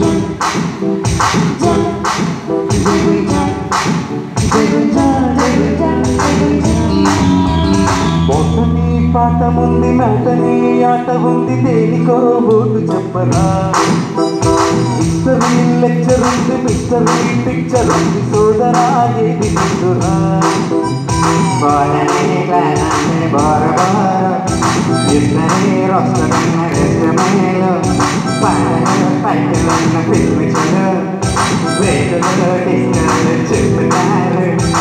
బొట్టని పాట ఉంది నాటని ఆట ఉంది దేనికో ఓటు చెప్పరా హిస్టరీ లెక్చర్ ఉంది మిస్టరీ పిక్చర్ ఉంది సోదరా ఏది ముందురా బాలనే బాలనే బారబార ఇద్దరే రొస్తన్న రెస్టమేలో పాలన పైన పిలిచరు వేదలో డిస్కల్ చెప్తారు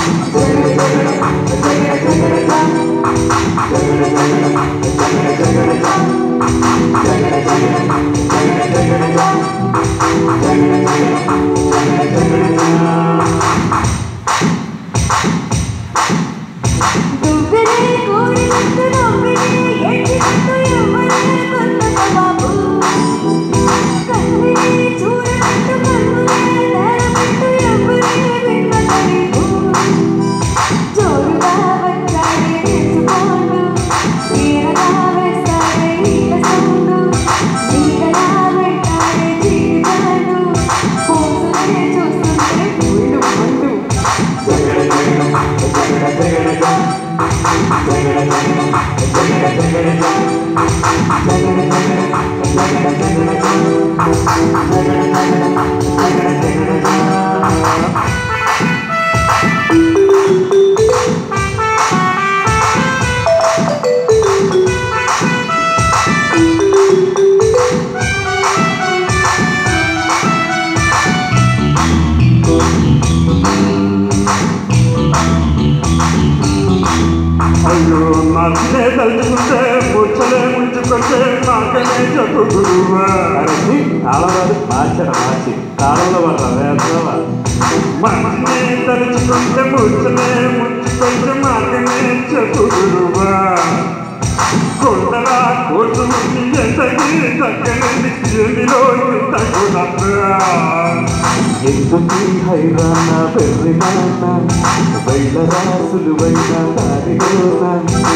నాకే తలుచుకుంటే ముచ్చలే ముంచుకుంటే నాకనే చెప్పు గురువా అరే తాళరాదు మార్చి తాళంలో పడరా వేస్తావా మననే తలుచుకుంటే ముచ్చలే ముంచుకుంటే నాకనే చెప్పు గురువా కొండలా కోర్చుకుంది ఎంతకి చక్కని ఏమిలో తగ్గునట్రా ఎందుకు హైరాణ పెర్రిమాన వెళ్ళరా సులువైన దారిలోన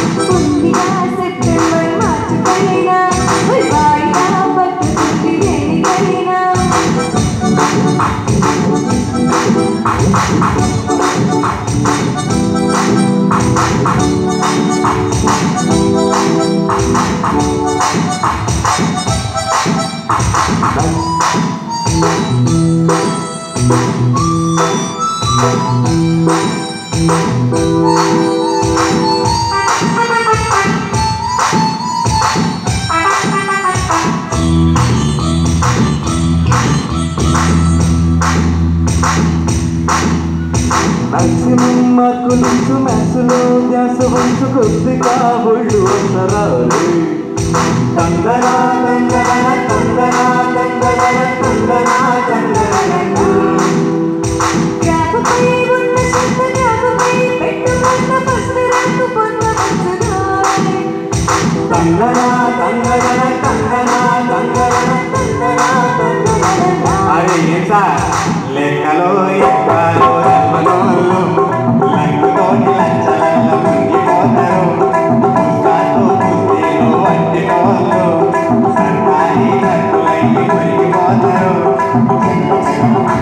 మాక్సిమం మార్కులు మ్యాథ్స్లో ధ్యాస వంచు కొద్దిగా ఒళ్ళు అవసరాలు తందనా తందనా తందనా తందనా తందనా తందనా అరే ఏం సార్ లెక్కలో ఎక్కలో ఎమ్మలోళ్ళు లంగుతోటి లంచలల్ల ముంగిపోతారు పుస్తకాలు కుస్తీలు వంటి వాళ్ళు సర్కారీ నటులై కొరిగిపోతారు